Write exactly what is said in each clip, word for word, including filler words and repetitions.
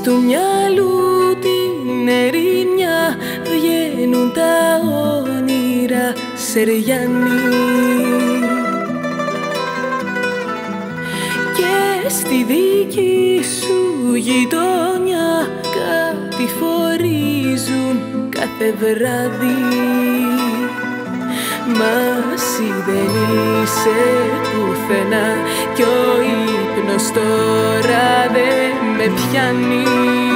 του μυαλού την ερημιά βγαίνουν τα όνειρα Σεριανή. Και στη δική σου γειτονιά κάτι φορίζουν κάθε βράδυ. Μα εσύ δεν είσαι πουθενά κι ο ύπνος τώρα δεν με πιάνει.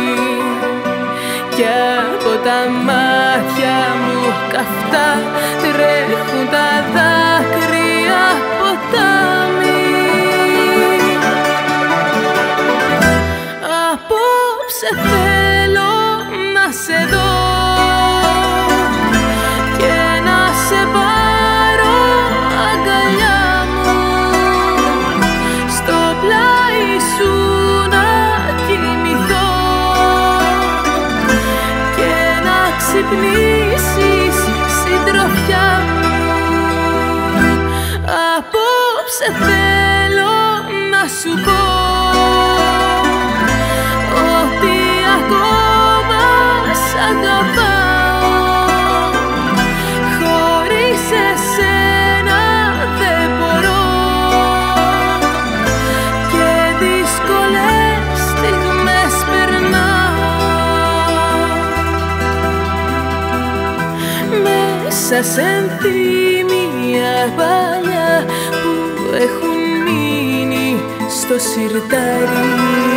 Κι από τα μάτια μου καυτά τρέχουν τα δάκρυα ποτάμι. Απόψε θέλω να σε δω και να σε πάρω αγκαλιά μου, στο πλάι σου να κοιμηθώ και να ξυπνήσεις συντροφιά μου. Απόψε θέλω να σου πω ότι ακόμα σ' αγαπάω. Χωρίς εσένα δεν μπορώ και δύσκολες στιγμές περνάω. Μέσα σε ενθύμια παλιά που έχουν μείνει στο σιρτάρι,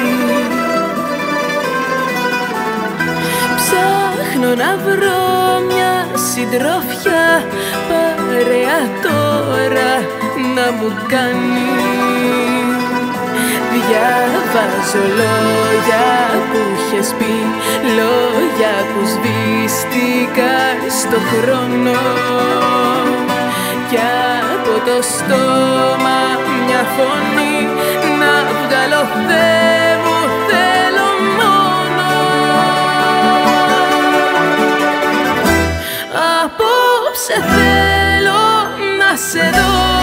ψάχνω να βρω μια συντροφιά παρέα τώρα να μου κάνει. Διαβάζω λόγια που είχες πει, λόγια που σβήστηκαν στο χρόνο, κι από το στόμα μια φωνή να βγάλω Θεέ μου θέλω μόνο. Απόψε θέλω να σε δω